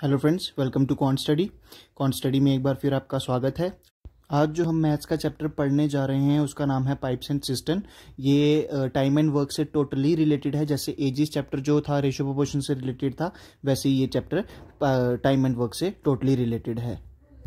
Hello friends, welcome to cont study में एक बार फिर आपका स्वागत है। आज जो हम मैथ्स का चैप्टर पढ़ने जा रहे हैं उसका नाम है पाइप्स एंड सिस्टम। ये टाइम एंड वर्क से टोटली रिलेटेड है। जैसे एजिस चैप्टर जो था रेशियो प्रोपोर्शन से रिलेटेड था, वैसे ही ये चैप्टर टाइम एंड वर्क से टोटली रिलेटेड है।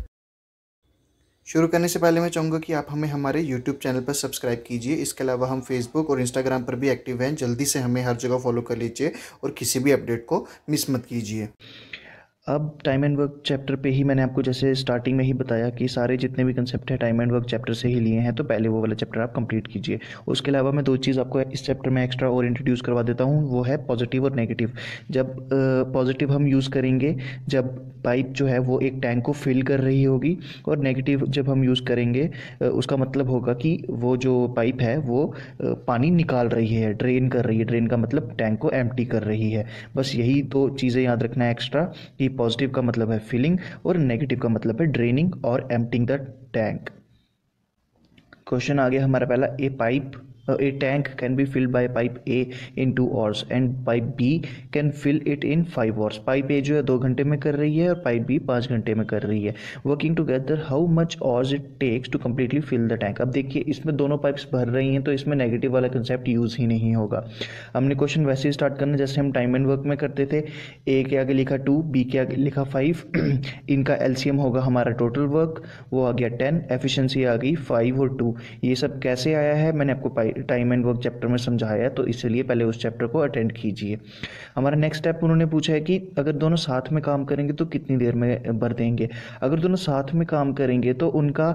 शुरू करने से पहले मैं चाहूँगा कि आप हमें हमारे YouTube चैनल पर सब्सक्राइब कीजिए। इसके अलावा हम Facebook और Instagram पर भी एक्टिव हैं। जल्दी से हमें हर जगह फॉलो कर लीजिए और किसी भी अपडेट को मिस मत कीजिए। अब टाइम एंड वर्क चैप्टर पे ही मैंने आपको जैसे स्टार्टिंग में ही बताया कि सारे जितने भी कंसेप्ट है टाइम एंड वर्क चैप्टर से ही लिए हैं, तो पहले वो वाला चैप्टर आप कंप्लीट कीजिए। उसके अलावा मैं दो चीज़ आपको इस चैप्टर में एक्स्ट्रा और इंट्रोड्यूस करवा देता हूँ, वो है पॉजिटिव और नेगेटिव। जब पॉजिटिव हम यूज़ करेंगे जब पाइप जो है वो एक टैंक को फिल कर रही होगी, और नेगेटिव जब हम यूज़ करेंगे उसका मतलब होगा कि वो जो पाइप है वो पानी निकाल रही है, ड्रेन कर रही है। ड्रेन का मतलब टैंक को एम्प्टी कर रही है। बस यही दो चीज़ें याद रखना है एक्स्ट्रा, कि पॉजिटिव का मतलब है फिलिंग और नेगेटिव का मतलब है ड्रेनिंग और एम्प्टिंग द टैंक। क्वेश्चन आ गया हमारा पहला, a tank can be filled by pipe A in 2 hours and pipe B can fill it in 5 hours। Pipe A जो है 2 घंटे में कर रही है और पाइप B 5 घंटे में कर रही है। Working together how much hours it takes to completely fill the tank। अब देखिए इसमें दोनों पाइप्स भर रही हैं, तो इसमें नेगेटिव वाला कंसेप्ट यूज़ ही नहीं होगा। हमने क्वेश्चन वैसे ही स्टार्ट करना जैसे हम टाइम एंड वर्क में करते थे। A के आगे लिखा 2, B के आगे लिखा 5। इनका LCM होगा हमारा टोटल वर्क, वो आ गया 10, एफिशिएंसी आ गई 5 और 2। ये सब कैसे आया है मैंने आपको टाइम एंड वर्क चैप्टर में समझाया है, तो इसलिए पहले उस चैप्टर को अटेंड कीजिए। हमारा नेक्स्ट स्टेप उन्होंने पूछा है कि अगर दोनों साथ में काम करेंगे तो कितनी देर में भर देंगे। अगर दोनों साथ में काम करेंगे तो उनका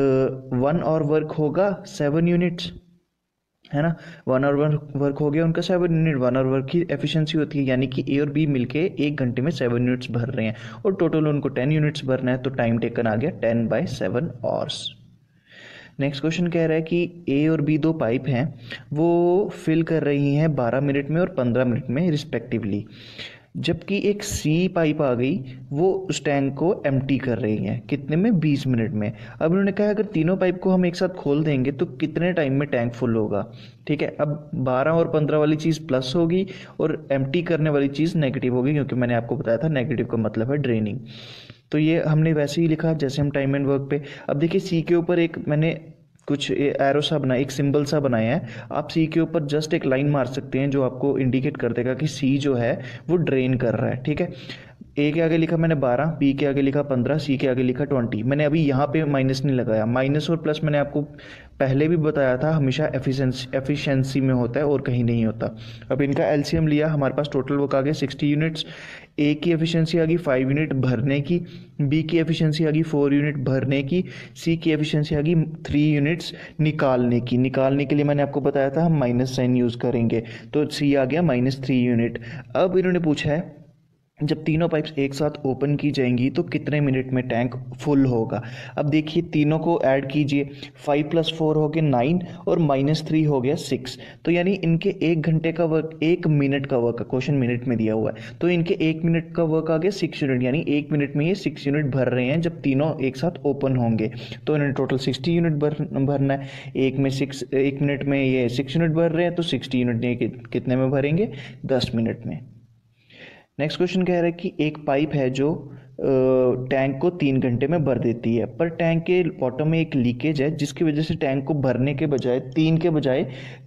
1 आवर वर्क होगा 7 यूनिट्स, है ना। 1 आवर वर्क हो गया उनका 7 यूनिट। 1 आवर वर्क की एफिशिएंसी होती है, यानी कि ए और बी मिलके 1 घंटे में 7 यूनिट्स भर रहे हैं, और टोटल उनको 10 यूनिट्स भरना है, तो टाइम टेकन आ गया 10/7 आवर्स। नेक्स्ट क्वेश्चन कह रहा है कि ए और बी दो पाइप हैं, वो फिल कर रही हैं 12 मिनट में और 15 मिनट में रिस्पेक्टिवली, जबकि एक सी पाइप आ गई, वो उस टैंक को एम्प्टी कर रही है कितने में, 20 मिनट में। अब उन्होंने कहा अगर तीनों पाइप को हम एक साथ खोल देंगे तो कितने टाइम में टैंक फुल होगा। ठीक है, अब 12 और 15 वाली चीज़ प्लस होगी और एम्प्टी करने वाली चीज़ नेगेटिव होगी, क्योंकि मैंने आपको बताया था नेगेटिव का मतलब है ड्रेनिंग। तो ये हमने वैसे ही लिखा जैसे हम टाइम एंड वर्क पे। अब देखिए सी के ऊपर एक मैंने कुछ एरो सा बनाया, एक सिंबल सा बनाया है। आप सी के ऊपर जस्ट एक लाइन मार सकते हैं जो आपको इंडिकेट कर देगा कि सी जो है वो ड्रेन कर रहा है। ठीक है, ए के आगे लिखा मैंने 12, बी के आगे लिखा 15, सी के आगे लिखा 20। मैंने अभी यहाँ पे माइनस नहीं लगाया। माइनस और प्लस मैंने आपको पहले भी बताया था हमेशा एफिशिएंसी में होता है और कहीं नहीं होता। अब इनका एलसीएम लिया, हमारे पास टोटल वर्क आ गया 60 यूनिट्स। ए की एफिशिएंसी आ गई 5 यूनिट भरने की, बी की एफिशिएंसी आ गई 4 यूनिट भरने की, सी की एफिशिएंसी आ गई 3 यूनिट्स निकालने की। निकालने के लिए मैंने आपको बताया था हम माइनस साइन यूज़ करेंगे, तो सी आ गया -3 यूनिट। अब इन्होंने पूछा है जब तीनों पाइप्स एक साथ ओपन की जाएंगी तो कितने मिनट में टैंक फुल होगा। अब देखिए तीनों को ऐड कीजिए, 5 + 4 हो गया 9 और -3 हो गया 6। तो यानी इनके 1 घंटे का वर्क 1 मिनट का वर्क, क्वेश्चन मिनट में दिया हुआ है, तो इनके 1 मिनट का वर्क आ गया 6 यूनिट, यानी 1 मिनट में ये 6 यूनिट भर रहे हैं जब तीनों एक साथ ओपन होंगे। तो इन्होंने टोटल 60 यूनिट भरना है। 1 मिनट में ये 6 यूनिट भर रहे हैं, तो 60 यूनिट ये कितने में भरेंगे, 10 मिनट में। नेक्स्ट क्वेश्चन कह रहा है कि एक पाइप है जो टैंक को 3 घंटे में भर देती है, पर टैंक के बॉटम में एक लीकेज है जिसकी वजह से टैंक को भरने के बजाय 3 के बजाय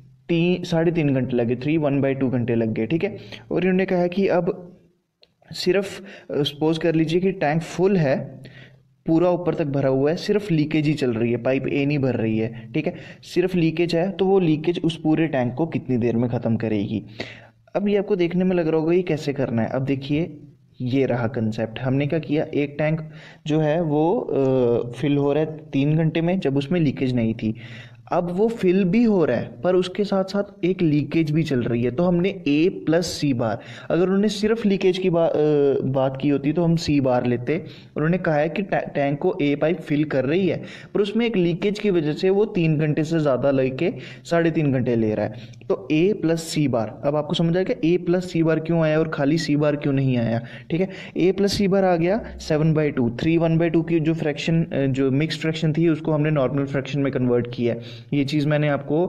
3.5 घंटे लगे, 1/2 घंटे लग गए। ठीक है, और इन्होंने कहा कि अब सिर्फ सपोज कर लीजिए कि टैंक फुल है, पूरा ऊपर तक भरा हुआ है, सिर्फ लीकेज ही चल रही है, पाइप ए नहीं भर रही है। ठीक है, सिर्फ लीकेज है, तो वो लीकेज उस पूरे टैंक को कितनी देर में ख़त्म करेगी। अब ये आपको देखने में लग रहा होगा ये कैसे करना है। अब देखिए ये रहा कंसेप्ट। हमने क्या किया, एक टैंक जो है वो फिल हो रहा है 3 घंटे में जब उसमें लीकेज नहीं थी। अब वो फिल भी हो रहा है पर उसके साथ साथ एक लीकेज भी चल रही है, तो हमने A + C बार, अगर उन्होंने सिर्फ लीकेज की बात की होती तो हम C बार लेते। उन्होंने कहा है कि टैंक को A पाइप फिल कर रही है पर उसमें एक लीकेज की वजह से वो 3 घंटे से ज़्यादा लेके 3.5 घंटे ले रहा है, तो A + C बार। अब आपको समझ आएगा A + C बार क्यों आया और खाली C बार क्यों नहीं आया। ठीक है, A + C बार आ गया 7/2, 3 1/2 की जो फ्रैक्शन जो मिक्स फ्रैक्शन थी उसको हमने नॉर्मल फ्रैक्शन में कन्वर्ट किया है। ये चीज़ मैंने आपको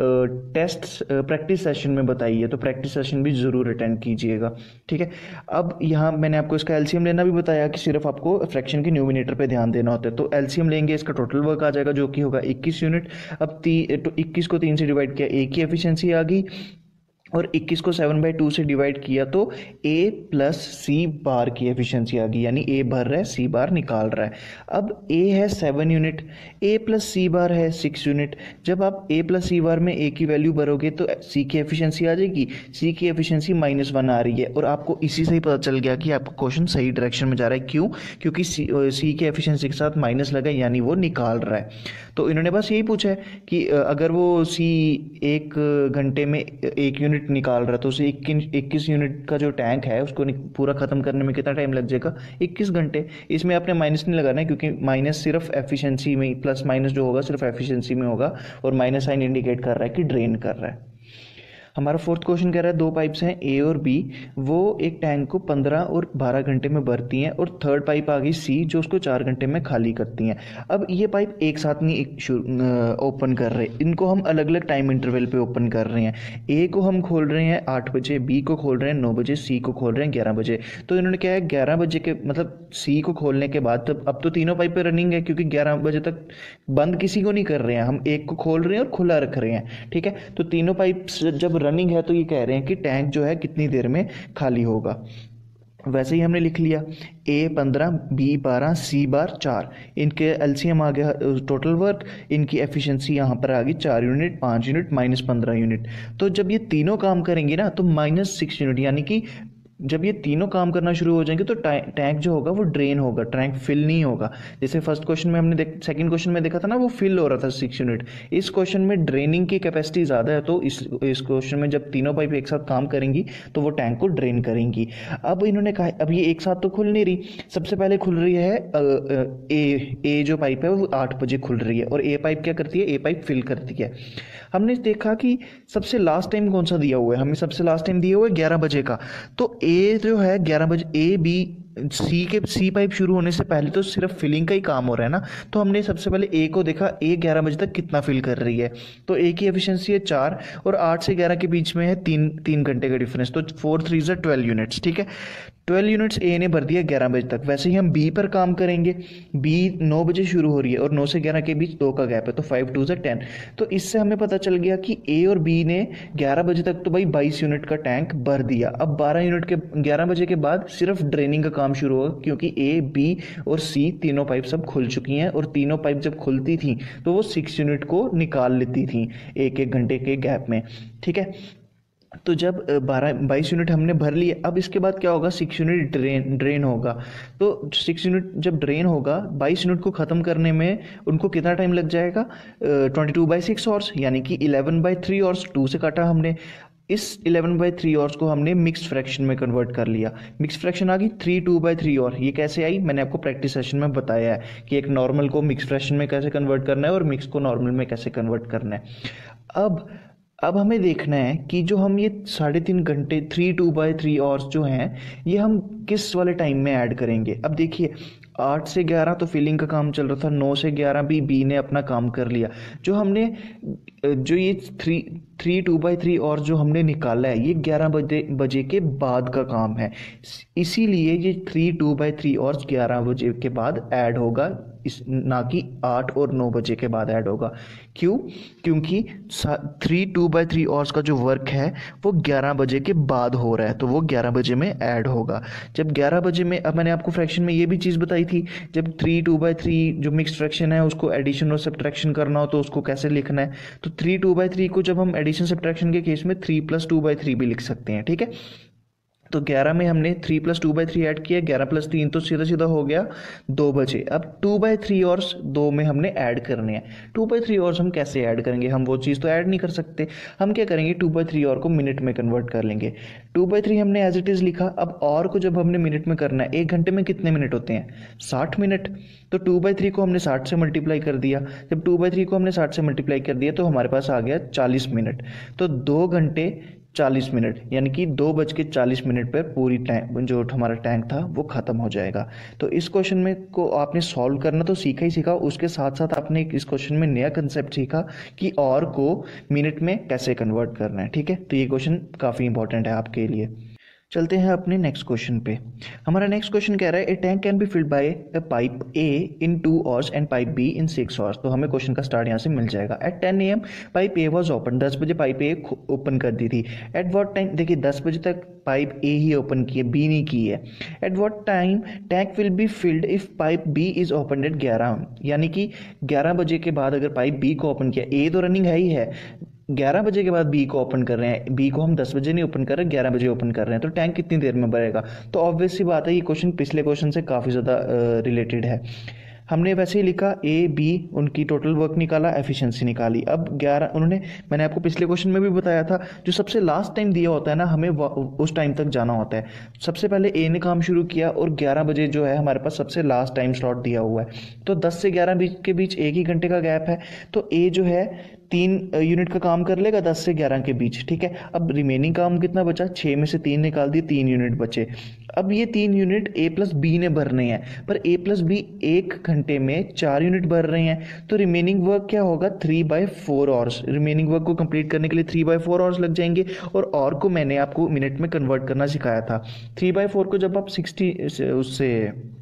टेस्ट प्रैक्टिस सेशन में बताई है, तो प्रैक्टिस सेशन भी ज़रूर अटेंड कीजिएगा, ठीक है। अब यहाँ मैंने आपको इसका एलसीएम लेना भी बताया कि सिर्फ आपको फ्रैक्शन के न्यूमिनेटर पे ध्यान देना होता है। तो एलसीएम लेंगे, इसका टोटल वर्क आ जाएगा जो कि होगा 21 यूनिट। अब 21 को 3 से डिवाइड किया, एक ही एफिशिएंसी आ गई, और 21 को 7/2 से डिवाइड किया तो A प्लस सी बार की एफिशिएंसी आ गई, यानी A भर रहा है, सी बार निकाल रहा है। अब A है 7 यूनिट, A प्लस सी बार है 6 यूनिट। जब आप A प्लस सी बार में A की वैल्यू भरोगे तो C की एफिशिएंसी आ जाएगी, C की एफिशिएंसी -1 आ रही है, और आपको इसी से ही पता चल गया कि आपका क्वेश्चन सही डायरेक्शन में जा रहा है। क्यों? क्योंकि C की एफिशिएंसी के साथ माइनस लगा, यानी वो निकाल रहा है। तो इन्होंने बस यही पूछा है कि अगर वो C 1 घंटे में 1 यूनिट निकाल रहा है तो उसे 21 यूनिट का जो टैंक है उसको पूरा खत्म करने में कितना टाइम लग जाएगा? 21 घंटे। इसमें आपने माइनस नहीं लगाना है, क्योंकि माइनस सिर्फ एफिशिएंसी में, प्लस माइनस जो होगा सिर्फ एफिशिएंसी में होगा, और माइनस साइन इंडिकेट कर रहा है कि ड्रेन कर रहा है। हमारा फोर्थ क्वेश्चन कह रहा है 2 पाइप्स हैं A और B, वो एक टैंक को 15 और 12 घंटे में भरती हैं, और थर्ड पाइप आ गई C जो उसको 4 घंटे में खाली करती हैं। अब ये पाइप एक साथ नहीं ओपन कर रहे, इनको हम अलग अलग टाइम इंटरवल पे ओपन कर रहे हैं। A को हम खोल रहे हैं 8 बजे, B को खोल रहे हैं 9 बजे, C को खोल रहे हैं 11 बजे। तो इन्होंने क्या है, 11 बजे के मतलब C को खोलने के बाद तब अब तो तीनों पाइपें रनिंग है, क्योंकि 11 बजे तक बंद किसी को नहीं कर रहे हैं, हम एक को खोल रहे हैं और खुला रख रहे हैं, ठीक है। तो तीनों पाइप जब रनिंग है तो ये कह रहे हैं कि टैंक जो है कितनी देर में खाली होगा। वैसे ही हमने लिख लिया A 15, B 12, C बार 4, इनके एलसीएम आ गया टोटल वर्क, इनकी एफिशिएंसी यहाँ पर आ गई 4 यूनिट, 5 यूनिट, -15 यूनिट। तो जब ये तीनों काम करेंगे ना तो -6 यूनिट, यानी कि जब ये तीनों काम करना शुरू हो जाएंगे तो टैंक जो होगा वो ड्रेन होगा, टैंक फिल नहीं होगा। जैसे फर्स्ट क्वेश्चन में हमने सेकंड क्वेश्चन में देखा था ना, वो फिल हो रहा था 6 यूनिट। इस क्वेश्चन में ड्रेनिंग की कैपेसिटी ज़्यादा है, तो इस क्वेश्चन में जब तीनों पाइप एक साथ काम करेंगी तो वो टैंक को ड्रेन करेंगी। अब इन्होंने कहा अब ये एक साथ तो खुल नहीं रही, सबसे पहले खुल रही है ए जो पाइप है वो 8 बजे खुल रही है, और ए पाइप क्या करती है, ए पाइप फिल करती है। हमने देखा कि सबसे लास्ट टाइम कौन सा दिया हुआ है, हमें सबसे लास्ट टाइम दिया हुआ है 11 बजे का। तो ए जो है 11 बजे, ए बी सी पाइप शुरू होने से पहले तो सिर्फ फिलिंग का ही काम हो रहा है ना, तो हमने सबसे पहले ए को देखा, ए 11 बजे तक कितना फिल कर रही है। तो ए की एफिशिएंसी है 4, और 8 से 11 के बीच में है 3 घंटे का डिफरेंस, तो 4 3 12 यूनिट्स, ठीक है। 12 यूनिट्स ए ने भर दिया 11 बजे तक। वैसे ही हम बी पर काम करेंगे, बी 9 बजे शुरू हो रही है और 9 से 11 के बीच 2 का गैप है, तो 5 2 10। तो इससे हमें पता चल गया कि ए और बी ने 11 बजे तक तो भाई 22 यूनिट का टैंक भर दिया। अब 12 यूनिट के 11 बजे के बाद सिर्फ ड्रेनिंग का काम शुरू होगा, क्योंकि ए बी और सी तीनों पाइप सब खुल चुकी हैं, और तीनों पाइप जब खुलती थी तो वो 6 यूनिट को निकाल लेती थी एक एक घंटे के गैप में, ठीक है। तो जब 22 यूनिट हमने भर लिए, अब इसके बाद क्या होगा, 6 यूनिट ड्रेन होगा। तो 6 यूनिट जब ड्रेन होगा, 22 यूनिट को ख़त्म करने में उनको कितना टाइम लग जाएगा, 22/6 आवर्स, यानी कि 11/3 आवर्स, 2 से काटा हमने। इस 11/3 आवर्स को हमने मिक्स फ्रैक्शन में कन्वर्ट कर लिया। मिक्स फ्रैक्शन आ गई 3 2/3 और ये कैसे आई, मैंने आपको प्रैक्टिस सेशन में बताया है कि एक नॉर्मल को मिक्स फ्रैक्शन में कैसे कन्वर्ट करना है और मिक्स को नॉर्मल में कैसे कन्वर्ट करना है। अब हमें देखना है कि जो हम ये 3.5 घंटे 3 2/3 आवर्स जो हैं, ये हम किस वाले टाइम में ऐड करेंगे। अब देखिए 8 से 11 तो फिलिंग का काम चल रहा था, 9 से 11 भी बी ने अपना काम कर लिया। जो हमने जो ये 3 2/3 और जो हमने निकाला है, ये 11 बजे के बाद का काम है, इसीलिए ये 3 2/3 और 11 बजे के बाद ऐड होगा, ना कि 8 और 9 बजे के बाद ऐड होगा। क्यों? क्योंकि 3 2/3 आवर्स का जो वर्क है वो 11 बजे के बाद हो रहा है, तो वो 11 बजे में ऐड होगा। जब 11 बजे में, अब मैंने आपको फ्रैक्शन में ये भी चीज़ बताई थी, जब 3 2/3 जो मिक्स फ्रैक्शन है उसको एडिशन और सब्ट्रैक्शन करना हो तो उसको कैसे लिखना है, तो 3 2/3 को जब हम एडिशन सब्ट्रैक्शन के केस में 3 + 2/3 भी लिख सकते हैं, ठीक है। तो 11 में हमने 3 + 2/3 ऐड किया, 11 + 3 तो सीधा सीधा हो गया 2 बजे। अब 2/3 और 2 में हमने ऐड करने हैं। 2/3 और हम कैसे ऐड करेंगे, हम वो चीज़ तो ऐड नहीं कर सकते। हम क्या करेंगे, 2/3 और को मिनट में कन्वर्ट कर लेंगे। 2/3 हमने एज इट इज़ लिखा। अब और को जब हमने मिनट में करना है, 1 घंटे में कितने मिनट होते हैं, 60 मिनट। तो 2/3 को हमने 60 से मल्टीप्लाई कर दिया। जब 2/3 को हमने 60 से मल्टीप्लाई कर दिया तो हमारे पास आ गया 40 मिनट। तो 2 घंटे 40 मिनट, यानी कि 2:40 पर पूरी टैंक जो हमारा टैंक था वो ख़त्म हो जाएगा। तो इस क्वेश्चन में को आपने सॉल्व करना तो सीखा ही सीखा, उसके साथ साथ आपने इस क्वेश्चन में नया कंसेप्ट सीखा कि और को मिनट में कैसे कन्वर्ट करना है। ठीक है, तो ये क्वेश्चन काफ़ी इंपॉर्टेंट है आपके लिए। चलते हैं अपने नेक्स्ट क्वेश्चन पे। हमारा नेक्स्ट क्वेश्चन कह रहा है a tank can be filled by a pipe A in 2 hours and pipe B in 6 hours. तो हमें क्वेश्चन का स्टार्ट यहाँ से मिल जाएगा। At 10 AM pipe A was open, 10 बजे पाइप ए ओपन कर दी थी। एट वॉट टाइम, देखिए 10 बजे तक पाइप ए ही ओपन की है, बी नहीं की है। At what time tank will be filled if pipe B is open at 11, यानी कि 11 बजे के बाद अगर पाइप बी को ओपन किया, ए तो रनिंग है ही है, 11 बजे के बाद बी को ओपन कर रहे हैं, बी को हम 10 बजे नहीं ओपन कर रहे, 11 बजे ओपन कर रहे हैं, तो टैंक कितनी देर में भरेगा। तो ऑब्वियस सी बात है ये क्वेश्चन पिछले क्वेश्चन से काफ़ी ज़्यादा रिलेटेड है। हमने वैसे ही लिखा ए बी, उनकी टोटल वर्क निकाला, एफिशिएंसी निकाली। अब 11 उन्होंने, मैंने आपको पिछले क्वेश्चन में भी बताया था, जो सबसे लास्ट टाइम दिया होता है ना, हमें उस टाइम तक जाना होता है। सबसे पहले ए ने काम शुरू किया और 11 बजे जो है हमारे पास सबसे लास्ट टाइम स्लॉट दिया हुआ है, तो 10 से 11 के बीच 1 ही घंटे का गैप है, तो ए जो है 3 यूनिट का काम कर लेगा 10 से 11 के बीच। ठीक है, अब रिमेनिंग काम कितना बचा, 6 में से 3 निकाल दिए, 3 यूनिट बचे। अब ये 3 यूनिट ए प्लस बी ने भरने हैं, पर ए प्लस बी 1 घंटे में 4 यूनिट भर रहे हैं, तो रिमेनिंग वर्क क्या होगा, 3/4 आवर्स। रिमेनिंग वर्क को कंप्लीट करने के लिए 3/4 आवर्स लग जाएंगे। और को मैंने आपको मिनट में कन्वर्ट करना सिखाया था। 3/4 को जब आप 60 उससे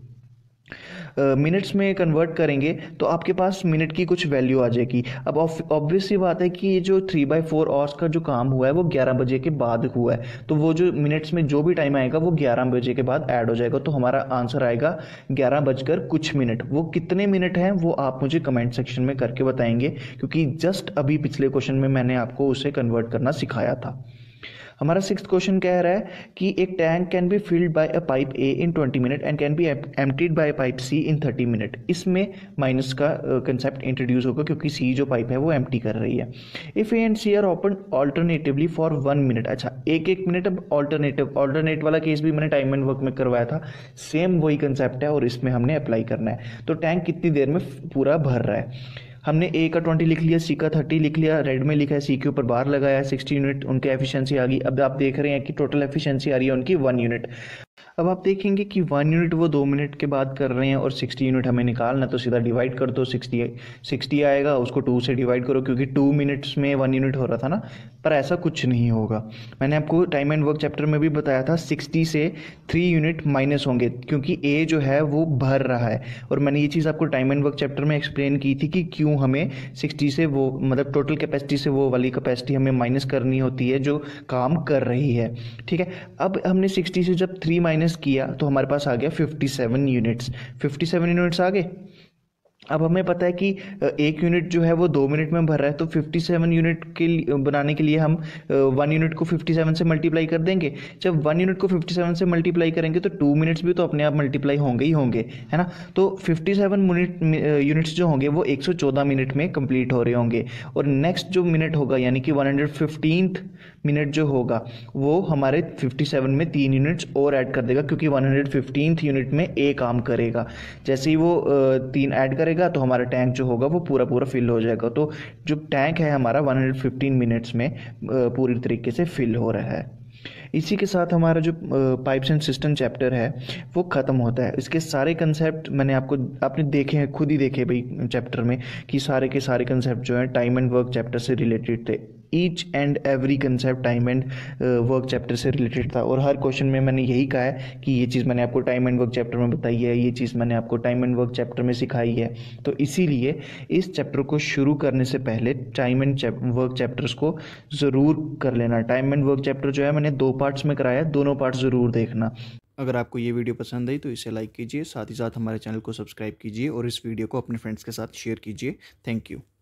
मिनट्स में कन्वर्ट करेंगे तो आपके पास मिनट की कुछ वैल्यू आ जाएगी। अब ऑब्वियस सी बात है कि ये जो 3/4 आवर्स का जो काम हुआ है वो 11 बजे के बाद हुआ है, तो वो जो मिनट्स में जो भी टाइम आएगा वो 11 बजे के बाद ऐड हो जाएगा, तो हमारा आंसर आएगा 11 बजकर कुछ मिनट। वो कितने मिनट हैं वो आप मुझे कमेंट सेक्शन में करके बताएंगे, क्योंकि जस्ट अभी पिछले क्वेश्चन में मैंने आपको उसे कन्वर्ट करना सिखाया था। हमारा 6th क्वेश्चन कह रहा है कि एक tank can be filled by a pipe A in 20 minute and can be emptied by pipe C in 30 minute. इसमें माइनस का कंसेप्ट इंट्रोड्यूस होगा, क्योंकि सी जो पाइप है वो एम्प्टी कर रही है। If A and C are open alternatively for 1 minute, अच्छा 1 मिनट। अब ऑल्टरनेट वाला केस भी मैंने टाइम एंड वर्क में करवाया था, सेम वही कंसेप्ट है और इसमें हमने अप्लाई करना है। तो टैंक कितनी देर में पूरा भर रहा है। हमने ए का 20 लिख लिया, सी का 30 लिख लिया, रेड में लिखा है, सी के ऊपर बार लगाया, 60 यूनिट उनके एफिशिएंसी आ गई। अब आप देख रहे हैं कि टोटल एफिशिएंसी आ रही है उनकी 1 यूनिट। अब आप देखेंगे कि 1 यूनिट वो 2 मिनट के बाद कर रहे हैं और 60 यूनिट हमें निकालना, तो सीधा डिवाइड कर दो, 60 आएगा, उसको 2 से डिवाइड करो, क्योंकि 2 मिनट्स में 1 यूनिट हो रहा था ना, पर ऐसा कुछ नहीं होगा। मैंने आपको टाइम एंड वर्क चैप्टर में भी बताया था 60 से 3 यूनिट माइनस होंगे, क्योंकि ए जो है वो भर रहा है, और मैंने ये चीज़ आपको टाइम एंड वर्क चैप्टर में एक्सप्लेन की थी कि क्यों हमें 60 से वो मतलब टोटल कैपेसिटी से वो वाली कैपेसिटी हमें माइनस करनी होती है जो काम कर रही है। ठीक है, अब हमने 60 से जब 3 माइनस किया तो हमारे पास आ गया 57 यूनिट्स। 57 यूनिट्स आ गए। अब हमें पता है कि 1 यूनिट जो है वो 2 मिनट में भर रहा है, तो 57 यूनिट के बनाने के लिए हम 1 यूनिट को 57 से मल्टीप्लाई कर देंगे। जब 1 यूनिट को 57 से मल्टीप्लाई करेंगे तो 2 मिनट्स भी तो अपने आप मल्टीप्लाई होंगे ही होंगे, है ना। तो 57 यूनिट्स जो होंगे वो 114 मिनट में कंप्लीट हो रहे होंगे, और नेक्स्ट जो मिनट होगा यानी कि 115th मिनट जो होगा वो हमारे 57 में 3 यूनिट्स और ऐड कर देगा, क्योंकि 115th यूनिट में ए काम करेगा। जैसे ही वो 3 ऐड करेगा तो हमारा टैंक जो होगा वो पूरा फिल हो जाएगा। तो जो टैंक है हमारा 115 मिनट्स में पूरी तरीके से फिल हो रहा है। इसी के साथ हमारा जो पाइप्स एंड सिस्टम चैप्टर है वो ख़त्म होता है। इसके सारे कंसेप्ट मैंने आपने देखे हैं, खुद ही देखे भाई चैप्टर में, कि सारे के सारे कंसेप्ट जो हैं टाइम एंड वर्क चैप्टर से रिलेटेड थे। Each and every concept time and work chapter से रिलेटेड था, और हर क्वेश्चन में मैंने यही कहा है कि ये चीज़ मैंने आपको टाइम एंड वर्क चैप्टर में बताई है, ये चीज़ मैंने आपको टाइम एंड वर्क चैप्टर में सिखाई है। तो इसीलिए इस चैप्टर को शुरू करने से पहले टाइम एंड वर्क चैप्टर्स को ज़रूर कर लेना। टाइम एंड वर्क चैप्टर जो है मैंने 2 पार्ट्स में कराया, दोनों पार्ट्स ज़रूर देखना। अगर आपको ये वीडियो पसंद आई तो इसे लाइक कीजिए, साथ ही साथ हमारे चैनल को सब्सक्राइब कीजिए और इस वीडियो को अपने फ्रेंड्स के साथ शेयर कीजिए। Thank you.